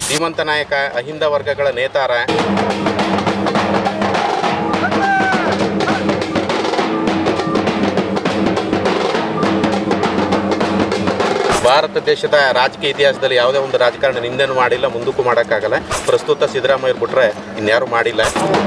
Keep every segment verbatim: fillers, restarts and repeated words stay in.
ಧೀಮಂತ ನಾಯಕ, ಅಹಿಂದ ವರ್ಗಗಳ ನೇತಾರ. ಭಾರತ ದೇಶದ ರಾಜಕೀಯ ಇತಿಹಾಸದಲ್ಲಿ ಯಾವುದೇ ಒಂದು ರಾಜಕಾರಣ ನಿಂದೆನೂ ಮಾಡಿಲ್ಲ, ಮುಂದಕ್ಕೂ ಮಾಡೋಕ್ಕಾಗಲ್ಲ. ಪ್ರಸ್ತುತ ಸಿದ್ದರಾಮಯ್ಯ ಬಿಟ್ಟರೆ ಇನ್ಯಾರೂ ಮಾಡಿಲ್ಲ.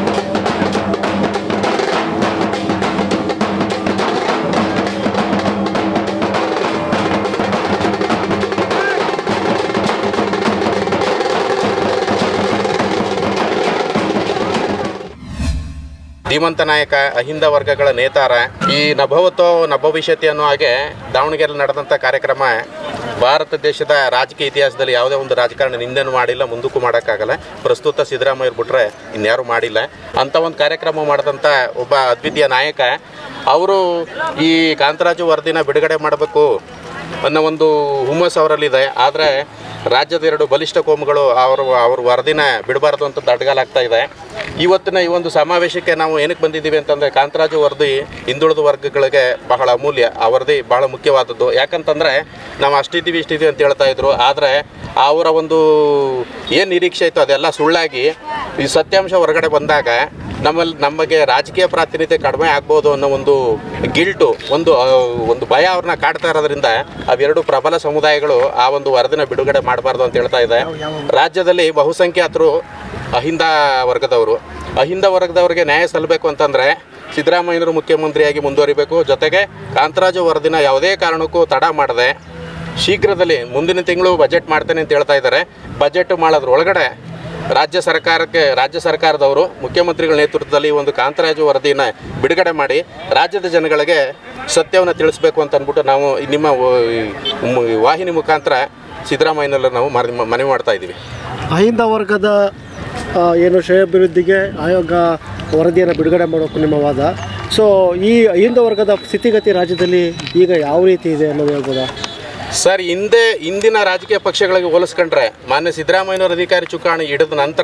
ಧೀಮಂತ ನಾಯಕ, ಅಹಿಂದ ವರ್ಗಗಳ ನೇತಾರ. ಈ ನಭವತೋ ನಭವಿಷ್ಯತಿ ಅನ್ನೋ ಹಾಗೆ ದಾವಣಗೆರೆಯಲ್ಲಿ ನಡೆದಂಥ ಕಾರ್ಯಕ್ರಮ ಭಾರತ ದೇಶದ ರಾಜಕೀಯ ಇತಿಹಾಸದಲ್ಲಿ ಯಾವುದೇ ಒಂದು ರಾಜಕಾರಣ ನಿಂದೆನೂ ಮಾಡಿಲ್ಲ, ಮುಂದಕ್ಕೂ ಮಾಡೋಕ್ಕಾಗಲ್ಲ. ಪ್ರಸ್ತುತ ಸಿದ್ದರಾಮಯ್ಯ ಬಿಟ್ಟರೆ ಇನ್ಯಾರೂ ಮಾಡಿಲ್ಲ. ಅಂಥ ಒಂದು ಕಾರ್ಯಕ್ರಮ ಮಾಡಿದಂಥ ಒಬ್ಬ ಅದ್ವಿತೀಯ ನಾಯಕ ಅವರು ಈ ಕಾಂತರಾಜು ವರದಿನ ಬಿಡುಗಡೆ ಮಾಡಬೇಕು ಅನ್ನೋ ಒಂದು ಹುಮ್ಮಸ್ಸು ಅವರಲ್ಲಿದೆ. ಆದರೆ ರಾಜ್ಯದ ಎರಡು ಬಲಿಷ್ಠ ಕೋಮುಗಳು ಅವರು ಅವ್ರ ವರದಿನ ಬಿಡಬಾರ್ದು ಅಂತ ದಡ್ಗಾಲಾಗ್ತಾ ಇದೆ. ಇವತ್ತಿನ ಈ ಒಂದು ಸಮಾವೇಶಕ್ಕೆ ನಾವು ಏನಕ್ಕೆ ಬಂದಿದ್ದೀವಿ ಅಂತಂದರೆ, ಕಾಂತರಾಜು ವರದಿ ಹಿಂದುಳಿದ ವರ್ಗಗಳಿಗೆ ಬಹಳ ಅಮೂಲ್ಯ. ಆ ವರದಿ ಭಾಳ ಮುಖ್ಯವಾದದ್ದು. ಯಾಕಂತಂದರೆ ನಾವು ಅಷ್ಟಿದ್ದೀವಿ ಇಷ್ಟಿದ್ದೀವಿ ಅಂತ ಹೇಳ್ತಾ ಇದ್ರು, ಆದರೆ ಅವರ ಒಂದು ಏನು ನಿರೀಕ್ಷೆ ಇತ್ತು ಅದೆಲ್ಲ ಸುಳ್ಳಾಗಿ ಈ ಸತ್ಯಾಂಶ ಹೊರಗಡೆ ಬಂದಾಗ ನಮ್ಮಲ್ಲಿ ನಮಗೆ ರಾಜಕೀಯ ಪ್ರಾತಿನಿಧ್ಯ ಕಡಿಮೆ ಆಗ್ಬೋದು ಅನ್ನೋ ಒಂದು ಗಿಲ್ಟು, ಒಂದು ಒಂದು ಭಯ ಅವ್ರನ್ನ ಕಾಡ್ತಾ ಇರೋದ್ರಿಂದ ಅವೆರಡು ಪ್ರಬಲ ಸಮುದಾಯಗಳು ಆ ಒಂದು ವರದಿನ ಬಿಡುಗಡೆ ಮಾಡಬಾರ್ದು ಅಂತ ಹೇಳ್ತಾ ಇದೆ. ರಾಜ್ಯದಲ್ಲಿ ಬಹುಸಂಖ್ಯಾತರು ಅಹಿಂದ ವರ್ಗದವರು. ಅಹಿಂದ ವರ್ಗದವರಿಗೆ ನ್ಯಾಯ ಸಲ್ಲಬೇಕು ಅಂತಂದರೆ ಸಿದ್ದರಾಮಯ್ಯನವರು ಮುಖ್ಯಮಂತ್ರಿಯಾಗಿ ಮುಂದುವರಿಬೇಕು. ಜೊತೆಗೆ ಕಾಂತರಾಜು ವರದಿನ ಯಾವುದೇ ಕಾರಣಕ್ಕೂ ತಡ ಮಾಡದೆ ಶೀಘ್ರದಲ್ಲಿ ಮುಂದಿನ ತಿಂಗಳು ಬಜೆಟ್ ಮಾಡ್ತೇನೆ ಅಂತ ಹೇಳ್ತಾ ಇದ್ದಾರೆ. ಬಜೆಟ್ ಮಾಡೋದ್ರ ಒಳಗಡೆ ರಾಜ್ಯ ಸರ್ಕಾರಕ್ಕೆ ರಾಜ್ಯ ಸರ್ಕಾರದವರು ಮುಖ್ಯಮಂತ್ರಿಗಳ ನೇತೃತ್ವದಲ್ಲಿ ಒಂದು ಕಾಂತರಾಜು ವರದಿನ ಬಿಡುಗಡೆ ಮಾಡಿ ರಾಜ್ಯದ ಜನಗಳಿಗೆ ಸತ್ಯವನ್ನು ತಿಳಿಸಬೇಕು ಅಂತ ಅಂದ್ಬಿಟ್ಟು ನಾವು ನಿಮ್ಮ ವಾಹಿನಿ ಮುಖಾಂತರ ಸಿದ್ದರಾಮಯ್ಯನಲ್ಲ ನಾವು ಮನವಿ ಮಾಡ್ತಾ ಇದ್ದೀವಿ. ಅಹಿಂದ ವರ್ಗದ ಏನು ಶ್ರೇಯೋಭಿವೃದ್ಧಿಗೆ ಆಯೋಗ ವರದಿಯನ್ನು ಬಿಡುಗಡೆ ಮಾಡೋಕ್ಕೂ ನಿಮ್ಮ ವಾದ. ಸೊ ಈ ಅಹಿಂದ ವರ್ಗದ ಸ್ಥಿತಿಗತಿ ರಾಜ್ಯದಲ್ಲಿ ಈಗ ಯಾವ ರೀತಿ ಇದೆ ಅನ್ನೋದು ಹೇಳ್ಬೋದಾ ಸರ್? ಹಿಂದೆ ಇಂದಿನ ರಾಜಕೀಯ ಪಕ್ಷಗಳಿಗೆ ಹೋಲಿಸ್ಕೊಂಡ್ರೆ ಮಾನ್ಯ ಸಿದ್ದರಾಮಯ್ಯನವರ ಅಧಿಕಾರಿ ಚುಕ್ಕಾಣಿ ಹಿಡಿದ ನಂತರ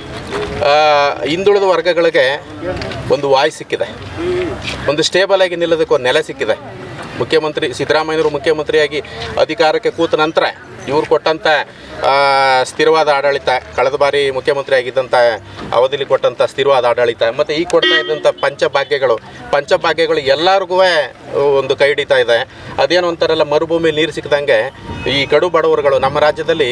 ಹಿಂದುಳಿದ ವರ್ಗಗಳಿಗೆ ಒಂದು ವಾಯ್ ಸಿಕ್ಕಿದೆ, ಒಂದು ಸ್ಟೇಬಲ್ ಆಗಿ ನಿಲ್ಲೋದಕ್ಕೆ ಒಂದು ನೆಲೆ ಸಿಕ್ಕಿದೆ. ಮುಖ್ಯಮಂತ್ರಿ ಸಿದ್ದರಾಮಯ್ಯನವರು ಮುಖ್ಯಮಂತ್ರಿಯಾಗಿ ಅಧಿಕಾರಕ್ಕೆ ಕೂತ ನಂತರ ಇವ್ರು ಕೊಟ್ಟಂಥ ಸ್ಥಿರವಾದ ಆಡಳಿತ, ಕಳೆದ ಬಾರಿ ಮುಖ್ಯಮಂತ್ರಿ ಆಗಿದ್ದಂಥ ಅವಧಿಲಿ ಕೊಟ್ಟಂಥ ಸ್ಥಿರವಾದ ಆಡಳಿತ ಮತ್ತು ಈಗ ಕೊಡ್ತಾ ಇದ್ದಂಥ ಪಂಚಭಾಗ್ಯಗಳು ಪಂಚಭಾಗ್ಯಗಳು ಎಲ್ಲರಿಗೂ ಒಂದು ಕೈ ಹಿಡಿತಾ ಇದೆ. ಅದೇನು ಅಂತಾರಲ್ಲ, ಮರುಭೂಮಿ ನೀರು ಸಿಕ್ಕದಂಗೆ ಈ ಕಡು ಬಡವರುಗಳು ನಮ್ಮ ರಾಜ್ಯದಲ್ಲಿ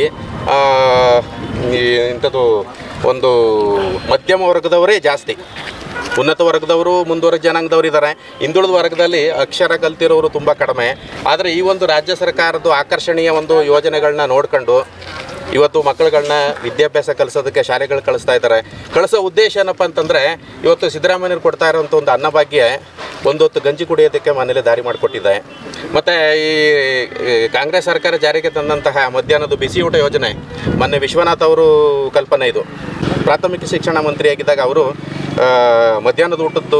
ಇಂಥದ್ದು ಒಂದು ಮಧ್ಯಮ ವರ್ಗದವರೇ ಜಾಸ್ತಿ. ಉನ್ನತ ವರ್ಗದವರು, ಮುಂದುವರೆದ ಜನಾಂಗದವರು ಇದ್ದಾರೆ. ಹಿಂದುಳಿದ ವರ್ಗದಲ್ಲಿ ಅಕ್ಷರ ಕಲ್ತಿರೋರು ತುಂಬ ಕಡಿಮೆ. ಆದರೆ ಈ ಒಂದು ರಾಜ್ಯ ಸರ್ಕಾರದ ಆಕರ್ಷಣೀಯ ಒಂದು ಯೋಜನೆಗಳನ್ನ ನೋಡ್ಕೊಂಡು ಇವತ್ತು ಮಕ್ಕಳುಗಳನ್ನ ವಿದ್ಯಾಭ್ಯಾಸ ಕಲಿಸೋದಕ್ಕೆ ಶಾಲೆಗಳು ಕಳಿಸ್ತಾ ಇದ್ದಾರೆ. ಕಳಿಸೋ ಉದ್ದೇಶ ಏನಪ್ಪ ಅಂತಂದರೆ, ಇವತ್ತು ಸಿದ್ದರಾಮಯ್ಯರು ಕೊಡ್ತಾ ಇರೋಂಥ ಒಂದು ಅನ್ನಭಾಗ್ಯ ಒಂದೊತ್ತು ಗಂಜಿ ಕುಡಿಯೋದಕ್ಕೆ ಮನೇಲಿ ದಾರಿ ಮಾಡಿಕೊಟ್ಟಿದೆ. ಮತ್ತು ಈ ಕಾಂಗ್ರೆಸ್ ಸರ್ಕಾರ ಜಾರಿಗೆ ತಂದಂತಹ ಮಧ್ಯಾಹ್ನದ ಬಿಸಿ ಊಟ ಯೋಜನೆ, ಮೊನ್ನೆ ವಿಶ್ವನಾಥ್ ಅವರು ಕಲ್ಪನೆ ಇದು. ಪ್ರಾಥಮಿಕ ಶಿಕ್ಷಣ ಮಂತ್ರಿಯಾಗಿದ್ದಾಗ ಅವರು ಮಧ್ಯಾಹ್ನದ ಊಟದ್ದು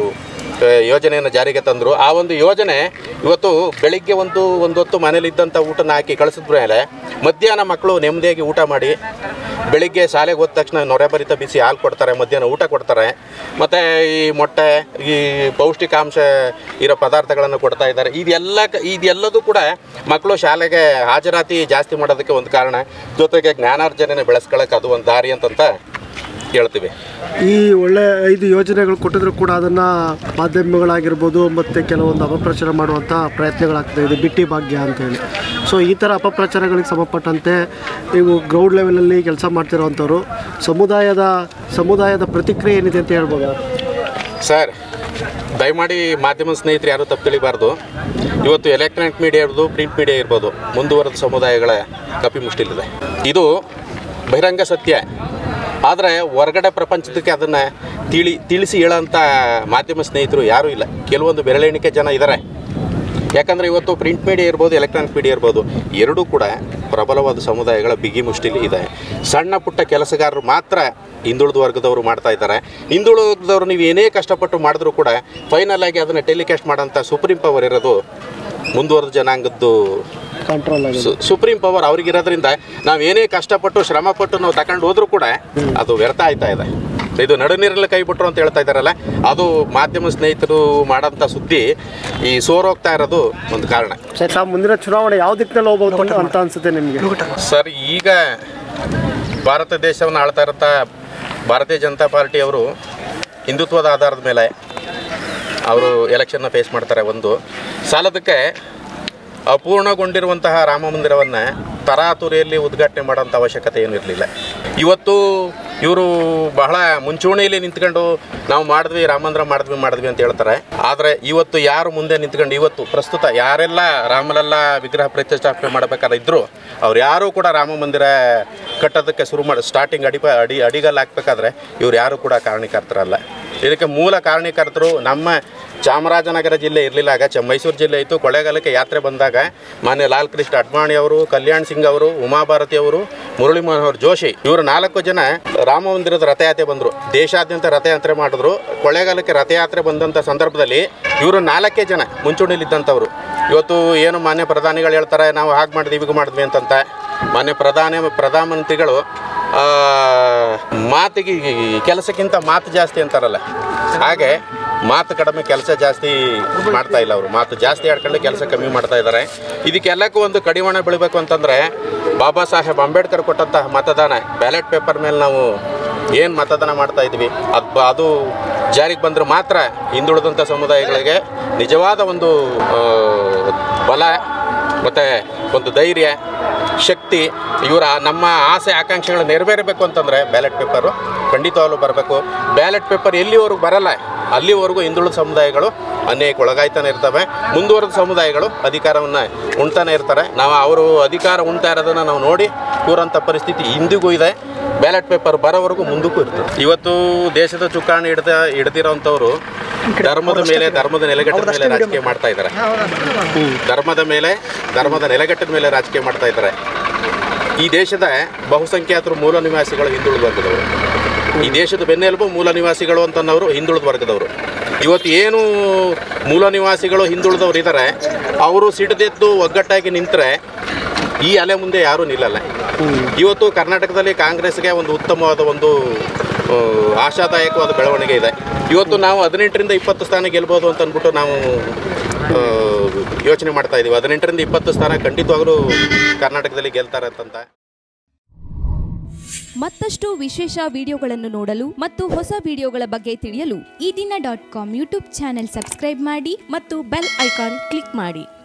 ಯೋಜನೆಯನ್ನು ಜಾರಿಗೆ ತಂದರು. ಆ ಒಂದು ಯೋಜನೆ ಇವತ್ತು ಬೆಳಿಗ್ಗೆ ಒಂದು ಒಂದು ಹೊತ್ತು ಮನೇಲಿದ್ದಂಥ ಊಟನ ಹಾಕಿ ಕಳಿಸಿದ ಮೇಲೆ ಮಧ್ಯಾಹ್ನ ಮಕ್ಕಳು ನೆಮ್ಮದಿಯಾಗಿ ಊಟ ಮಾಡಿ ಬೆಳಿಗ್ಗೆ ಶಾಲೆಗೆ ಹೋದ ತಕ್ಷಣ ನೊರೆಬರಿತ ಬಿಸಿ ಹಾಲು ಕೊಡ್ತಾರೆ, ಮಧ್ಯಾಹ್ನ ಊಟ ಕೊಡ್ತಾರೆ. ಮತ್ತು ಈ ಮೊಟ್ಟೆ, ಈ ಪೌಷ್ಟಿಕಾಂಶ ಇರೋ ಪದಾರ್ಥಗಳನ್ನು ಕೊಡ್ತಾ ಇದ್ದಾರೆ. ಇದೆಲ್ಲ ಇದೆಲ್ಲದೂ ಕೂಡ ಮಕ್ಕಳು ಶಾಲೆಗೆ ಹಾಜರಾತಿ ಜಾಸ್ತಿ ಮಾಡೋದಕ್ಕೆ ಒಂದು ಕಾರಣ. ಜೊತೆಗೆ ಜ್ಞಾನಾರ್ಜನೆ ಬೆಳೆಸ್ಕೊಳ್ಳೋಕೆ ಅದು ಒಂದು ದಾರಿ ಅಂತಂತ ಹೇಳ್ತೀವಿ. ಈ ಒಳ್ಳೆ ಐದು ಯೋಜನೆಗಳು ಕೊಟ್ಟಿದ್ರು ಕೂಡ ಅದನ್ನು ಮಾಧ್ಯಮಗಳಾಗಿರ್ಬೋದು ಮತ್ತು ಕೆಲವೊಂದು ಅಪಪ್ರಚಾರ ಮಾಡುವಂಥ ಪ್ರಯತ್ನಗಳಾಗ್ತದೆ. ಇದು ಬಿಟ್ಟಿ ಭಾಗ್ಯ ಅಂತೇಳಿ. ಸೊ ಈ ಥರ ಅಪಪ್ರಚಾರಗಳಿಗೆ ಸಂಬಂಧಪಟ್ಟಂತೆ ನೀವು ಗ್ರೌಂಡ್ ಲೆವೆಲಲ್ಲಿ ಕೆಲಸ ಮಾಡ್ತಿರೋವಂಥವ್ರು, ಸಮುದಾಯದ ಸಮುದಾಯದ ಪ್ರತಿಕ್ರಿಯೆ ಏನಿದೆ ಅಂತ ಹೇಳ್ಬೋದಾ ಸರ್? ದಯಮಾಡಿ ಮಾಧ್ಯಮ ಸ್ನೇಹಿತರು ಯಾರೂ ತಪ್ಪು ತಿಳಿಬಾರ್ದು. ಇವತ್ತು ಎಲೆಕ್ಟ್ರಾನಿಕ್ ಮೀಡಿಯಾ ಇರ್ಬೋದು, ಪ್ರಿಂಟ್ ಮೀಡಿಯಾ ಇರ್ಬೋದು, ಮುಂದುವರೆದ ಸಮುದಾಯಗಳ ಕಪಿಮುಷ್ಟಿಲಿದೆ. ಇದು ಬಹಿರಂಗ ಸತ್ಯ. ಆದರೆ ಹೊರಗಡೆ ಪ್ರಪಂಚದಕ್ಕೆ ಅದನ್ನು ತಿಳಿ ತಿಳಿಸಿ ಹೇಳೋಂಥ ಮಾಧ್ಯಮ ಸ್ನೇಹಿತರು ಯಾರೂ ಇಲ್ಲ. ಕೆಲವೊಂದು ಬೆರಳೆಣಿಕೆ ಜನ ಇದ್ದಾರೆ. ಯಾಕಂದರೆ ಇವತ್ತು ಪ್ರಿಂಟ್ ಮೀಡಿಯಾ ಇರ್ಬೋದು, ಎಲೆಕ್ಟ್ರಾನಿಕ್ ಮೀಡಿಯಾ ಇರ್ಬೋದು, ಎರಡೂ ಕೂಡ ಪ್ರಬಲವಾದ ಸಮುದಾಯಗಳ ಬಿಗಿ ಮುಷ್ಟಿಲಿ ಇದೆ. ಸಣ್ಣ ಪುಟ್ಟ ಕೆಲಸಗಾರರು ಮಾತ್ರ ಹಿಂದುಳಿದ ವರ್ಗದವರು ಮಾಡ್ತಾ ಇದ್ದಾರೆ. ಹಿಂದುಳಿದವರು ನೀವು ಏನೇ ಕಷ್ಟಪಟ್ಟು ಮಾಡಿದ್ರೂ ಕೂಡ ಫೈನಲ್ ಆಗಿ ಅದನ್ನು ಟೆಲಿಕಾಸ್ಟ್ ಮಾಡೋಂಥ ಸುಪ್ರೀಂ ಪವರ್ ಇರೋದು ಮುಂದುವರೆದ ಜನಾಂಗದ್ದು ಕಂಟ್ರೋಲ್ ಆಗಿದೆ. ಸುಪ್ರೀಂ ಪವರ್ ಅವ್ರಿಗಿರೋದ್ರಿಂದ ನಾವು ಏನೇ ಕಷ್ಟಪಟ್ಟು ಶ್ರಮಪಟ್ಟು ನಾವು ತಗೊಂಡು ಹೋದ್ರೂ ಕೂಡ ಅದು ವ್ಯರ್ಥ ಆಯ್ತಾ ಇದೆ. ಇದು ನಡುನೀರಲ್ಲಿ ಕೈ ಬಿಟ್ರು ಅಂತ ಹೇಳ್ತಾ ಇದ್ದಾರಲ್ಲ, ಅದು ಮಾಧ್ಯಮ ಸ್ನೇಹಿತರು ಮಾಡೋಂಥ ಸುದ್ದಿ ಈ ಸೋರೋಗ್ತಾ ಇರೋದು ಒಂದು ಕಾರಣ. ಸರ್, ಮುಂದಿನ ಚುನಾವಣೆ ಯಾವ ದಿಕ್ಕಿನಲ್ಲಿ ಹೋಗ್ಬೋದು ಅಂತ ಅನ್ಸುತ್ತೆ ನಿಮಗೆ? ಸರ್, ಈಗ ಭಾರತ ದೇಶವನ್ನು ಆಳ್ತಾ ಇರೋಂಥ ಭಾರತೀಯ ಜನತಾ ಪಾರ್ಟಿಯವರು ಹಿಂದುತ್ವದ ಆಧಾರದ ಮೇಲೆ ಅವರು ಎಲೆಕ್ಷನ್ನ ಫೇಸ್ ಮಾಡ್ತಾರೆ. ಒಂದು ಸಾಲದಕ್ಕೆ ಅಪೂರ್ಣಗೊಂಡಿರುವಂತಹ ರಾಮ ಮಂದಿರವನ್ನು ತರಾತುರಿಯಲ್ಲಿ ಉದ್ಘಾಟನೆ ಮಾಡೋಂಥ ಅವಶ್ಯಕತೆ ಏನಿರಲಿಲ್ಲ. ಇವತ್ತು ಇವರು ಬಹಳ ಮುಂಚೂಣಿಯಲ್ಲಿ ನಿಂತ್ಕೊಂಡು ನಾವು ಮಾಡಿದ್ವಿ ರಾಮ ಮಂದಿರ ಮಾಡಿದ್ವಿ ಮಾಡಿದ್ವಿ ಅಂತ ಹೇಳ್ತಾರೆ. ಆದರೆ ಇವತ್ತು ಯಾರು ಮುಂದೆ ನಿಂತ್ಕೊಂಡು ಇವತ್ತು ಪ್ರಸ್ತುತ ಯಾರೆಲ್ಲ ರಾಮಲಲ್ಲ ವಿಗ್ರಹ ಪ್ರತಿಷ್ಠಾಪನೆ ಮಾಡಬೇಕಾದ್ರೆ ಇದ್ದರು ಅವ್ರು ಯಾರೂ ಕೂಡ ರಾಮ ಮಂದಿರ ಕಟ್ಟೋದಕ್ಕೆ ಶುರು ಮಾಡಿ ಸ್ಟಾರ್ಟಿಂಗ್ ಅಡಿ ಅಡಿ ಅಡಿಗಲ್ಲಿ ಹಾಕ್ಬೇಕಾದ್ರೆ ಇವ್ರು ಯಾರೂ ಕೂಡ ಕಾರಣೀಕರ್ತರಲ್ಲ. ಇದಕ್ಕೆ ಮೂಲ ಕಾರಣೀಕರ್ತರು ನಮ್ಮ ಚಾಮರಾಜನಗರ ಜಿಲ್ಲೆ ಇರಲಿಲ್ಲ, ಆಗ ಚ ಮೈಸೂರು ಜಿಲ್ಲೆ ಇತ್ತು. ಕೊಳ್ಳೇಗಾಲಕ್ಕೆ ಯಾತ್ರೆ ಬಂದಾಗ ಮಾನ್ಯ ಲಾಲ್ ಕೃಷ್ಣ ಅಡ್ವಾಣಿ ಅವರು, ಕಲ್ಯಾಣ್ ಸಿಂಗ್ ಅವರು, ಉಮಾಭಾರತಿ ಅವರು, ಮುರಳಿ ಮನೋಹರ್ ಜೋಶಿ ಇವರು ನಾಲ್ಕು ಜನ ರಾಮ ಮಂದಿರದ ರಥಯಾತ್ರೆ ಬಂದರು. ದೇಶಾದ್ಯಂತ ರಥಯಾತ್ರೆ ಮಾಡಿದ್ರು. ಕೊಳ್ಳೇಗಾಲಕ್ಕೆ ರಥಯಾತ್ರೆ ಬಂದಂಥ ಸಂದರ್ಭದಲ್ಲಿ ಇವರು ನಾಲ್ಕೇ ಜನ ಮುಂಚೂಣಿಲಿದ್ದಂಥವ್ರು. ಇವತ್ತು ಏನು ಮಾನ್ಯ ಪ್ರಧಾನಿಗಳು ಹೇಳ್ತಾರೆ ನಾವು ಹಾಗೆ ಮಾಡಿದ್ವಿ ಹೀಗೆ ಮಾಡಿದ್ವಿ ಅಂತಂತ. ಮಾನ್ಯ ಪ್ರಧಾನಿ ಪ್ರಧಾನಮಂತ್ರಿಗಳು ಮಾತಿಗೆ ಕೆಲಸಕ್ಕಿಂತ ಮಾತು ಜಾಸ್ತಿ ಅಂತಾರಲ್ಲ, ಹಾಗೆ ಮಾತು ಕಡಿಮೆ ಕೆಲಸ ಜಾಸ್ತಿ ಮಾಡ್ತಾ ಇಲ್ಲ. ಅವರು ಮಾತು ಜಾಸ್ತಿ ಆಡ್ಕೊಂಡು ಕೆಲಸ ಕಮ್ಮಿ ಮಾಡ್ತಾ ಇದ್ದಾರೆ. ಇದಕ್ಕೆಲ್ಲಕ್ಕೂ ಒಂದು ಕಡಿವಾಣ ಬೀಳಬೇಕು ಅಂತಂದರೆ ಬಾಬಾ ಸಾಹೇಬ್ ಅಂಬೇಡ್ಕರ್ ಕೊಟ್ಟಂತಹ ಮತದಾನ ಬ್ಯಾಲೆಟ್ ಪೇಪರ್ ಮೇಲೆ ನಾವು ಏನು ಮತದಾನ ಮಾಡ್ತಾ ಇದ್ವಿ ಅದು ಅದು ಜಾರಿಗೆ ಬಂದರೆ ಮಾತ್ರ ಹಿಂದುಳಿದಂಥ ಸಮುದಾಯಗಳಿಗೆ ನಿಜವಾದ ಒಂದು ಬಲ ಮತ್ತು ಒಂದು ಧೈರ್ಯ ಶಕ್ತಿ, ಇವರ ನಮ್ಮ ಆಸೆ ಆಕಾಂಕ್ಷೆಗಳು ನೆರವೇರಬೇಕು ಅಂತಂದರೆ ಬ್ಯಾಲೆಟ್ ಪೇಪರು ಖಂಡಿತವಾಗ್ಲೂ ಬರಬೇಕು. ಬ್ಯಾಲೆಟ್ ಪೇಪರ್ ಎಲ್ಲಿವರೆಗೂ ಬರಲ್ಲ ಅಲ್ಲಿವರೆಗೂ ಹಿಂದುಳಿದ ಸಮುದಾಯಗಳು ಅನ್ಯಾಯಕ್ಕೆ ಒಳಗಾಯ್ತಾನೆ ಇರ್ತವೆ. ಮುಂದುವರೆದ ಸಮುದಾಯಗಳು ಅಧಿಕಾರವನ್ನು ಉಣ್ತಾನೆ ಇರ್ತಾರೆ. ನಾವು ಅವರು ಅಧಿಕಾರ ಉಣ್ತಾ ಇರೋದನ್ನು ನಾವು ನೋಡಿ ಕೂರಂಥ ಪರಿಸ್ಥಿತಿ ಇಂದಿಗೂ ಇದೆ. ಬ್ಯಾಲೆಟ್ ಪೇಪರ್ ಬರೋವರೆಗೂ ಮುಂದಕ್ಕೂ ಇರ್ತದೆ. ಇವತ್ತು ದೇಶದ ಚುಕ್ಕಾಣಿ ಹಿಡ್ದ ಹಿಡ್ದಿರೋಂಥವ್ರು ಧರ್ಮದ ಮೇಲೆ ಧರ್ಮದ ನೆಲೆಗಟ್ಟದ ಮೇಲೆ ರಾಜಕೀಯ ಮಾಡ್ತಾ ಇದ್ದಾರೆ. ಧರ್ಮದ ಮೇಲೆ ಧರ್ಮದ ನೆಲೆಗಟ್ಟದ ಮೇಲೆ ರಾಜಕೀಯ ಮಾಡ್ತಾ ಇದ್ದಾರೆ. ಈ ದೇಶದ ಬಹುಸಂಖ್ಯಾತರು ಮೂಲ ನಿವಾಸಿಗಳು ಹಿಂದುಳಿದ ವರ್ಗದವರು. ಈ ದೇಶದ ಬೆನ್ನೆಲುಬು ಮೂಲ ನಿವಾಸಿಗಳು ಅಂತನ್ನೋರು ಹಿಂದುಳಿದ ವರ್ಗದವರು. ಇವತ್ತು ಏನು ಮೂಲ ನಿವಾಸಿಗಳು ಹಿಂದುಳಿದವರು ಇದ್ದಾರೆ ಅವರು ಸಿಡಿದೆದ್ದು ಒಗ್ಗಟ್ಟಾಗಿ ನಿಂತರೆ ಈ ಅಲೆ ಮುಂದೆ ಯಾರೂ ನಿಲ್ಲಲ್ಲ. ಇವತ್ತು ಕರ್ನಾಟಕದಲ್ಲಿ ಕಾಂಗ್ರೆಸ್ಗೆ ಒಂದು ಉತ್ತಮವಾದ ಒಂದು ಆಶಾದಾಯಕವಾದ ಬೆಳವಣಿಗೆ ಇದೆ. ಇವತ್ತು ನಾವು ಹದಿನೆಂಟರಿಂದ ಇಪ್ಪತ್ತು ಸ್ಥಾನ ಗೆಲ್ಬೋದು ಅಂತ ಅಂದ್ಬಿಟ್ಟು ನಾವು ಯೋಚನೆ ಮಾಡ್ತಾ ಇದ್ದೀವಿ. ಹದಿನೆಂಟರಿಂದ ಇಪ್ಪತ್ತು ಸ್ಥಾನ ಖಂಡಿತವಾಗಲೂ ಕರ್ನಾಟಕದಲ್ಲಿ ಗೆಲ್ತಾರೆ ಅಂತಂತ. ಮತ್ತಷ್ಟು ವಿಶೇಷ ವಿಡಿಯೋಗಳನ್ನು ನೋಡಲು ಮತ್ತು ಹೊಸ ವಿಡಿಯೋಗಳ ಬಗ್ಗೆ ತಿಳಿಯಲು Ee Dina dot com YouTube channel subscribe ಮಾಡಿ ಮತ್ತು ಬೆಲ್ ಐಕಾನ್ ಕ್ಲಿಕ್ ಮಾಡಿ.